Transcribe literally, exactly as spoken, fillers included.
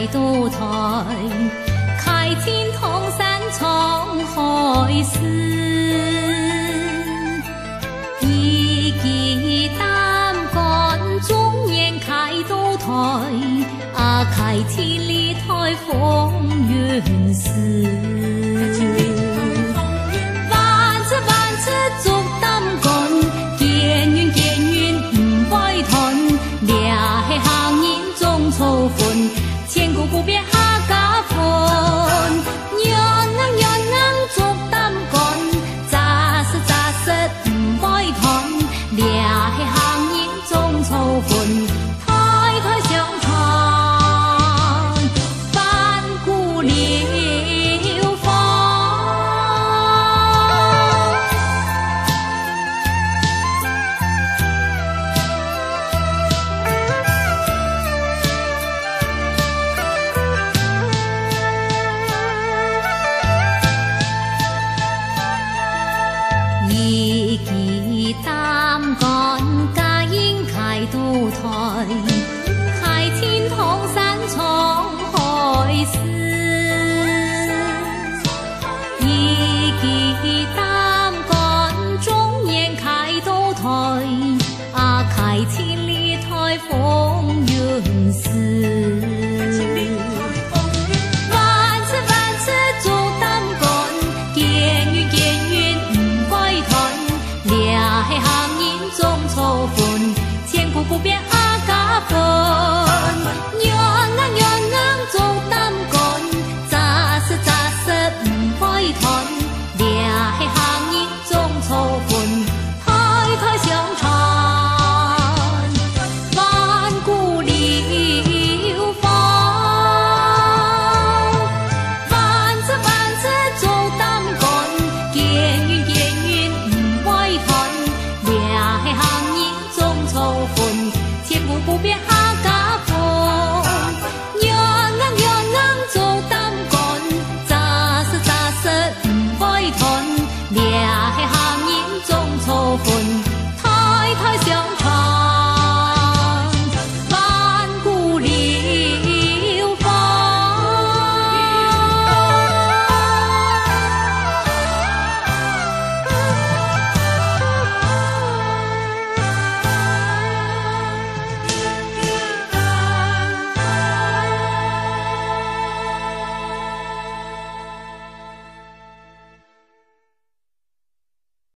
开渡台，开天通山创海市。一骑担杆中原开渡台，啊开天立台风云时。万次万次足担杆，见云见云不会断，俩系行人种草分，千古不变下家分。样样样样足担杆，扎实扎实不会断，俩系行人种草分，抬抬相传，万古流芳。一骑担杆，家应开渡台，开天通山创海市。一骑担杆，中原开渡台，啊开天立台风云时。万次万次足担杆，见云见云不会断，俩系行人种草分，千古不变下家分。样样样样足担杆，扎实扎实不会断，俩系行人种草分，抬抬相传，万古流芳。万次万次足担杆，见云见云不会断，俩系行人种草分，千古不变下